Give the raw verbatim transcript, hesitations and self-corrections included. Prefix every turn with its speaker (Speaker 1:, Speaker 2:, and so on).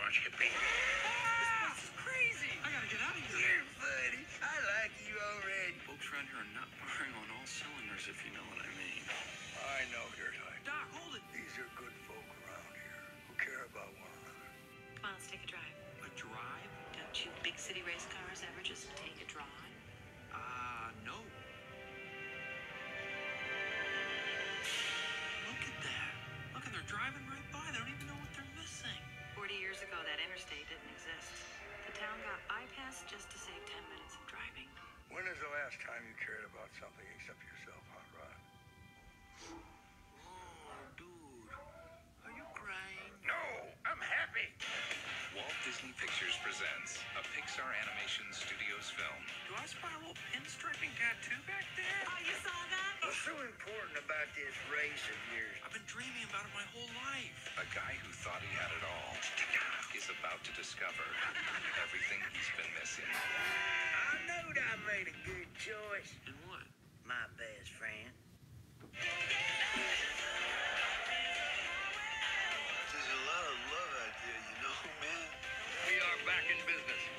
Speaker 1: March, hippie.
Speaker 2: This place is crazy. I gotta get out of here.
Speaker 1: You're funny. I like you already.
Speaker 2: Folks around here are not firing on all cylinders, if you know what I mean.
Speaker 1: I know your type.
Speaker 2: Doc, hold it.
Speaker 1: These are good folk around here who care about one another.
Speaker 3: Come on, let's take a drive.
Speaker 2: A drive?
Speaker 3: Don't you big city race cars ever just take a drive?
Speaker 2: Ah, uh, no. Look at that. Look, at they're driving right by. They don't even know what they're missing.
Speaker 3: Forty years ago, that interstate didn't exist. The town got bypassed just to save ten minutes of driving.
Speaker 1: When is the last time you cared about something except yourself, Hot Rod?
Speaker 2: Oh, dude. Are you crying?
Speaker 1: No, I'm happy.
Speaker 4: Walt Disney Pictures presents a Pixar Animation Studios film.
Speaker 2: Do I spy a little pinstriping tattoo back there?
Speaker 3: Oh, you saw that?
Speaker 1: What's so important about this race of yours?
Speaker 2: I've been dreaming about it my whole life.
Speaker 4: A guy who thought he had it all is about to discover everything he's been missing.
Speaker 1: I knowed I made a good choice.
Speaker 2: And what?
Speaker 1: My best friend.
Speaker 5: There's a lot of love out there, you know, man.
Speaker 1: We are back in business.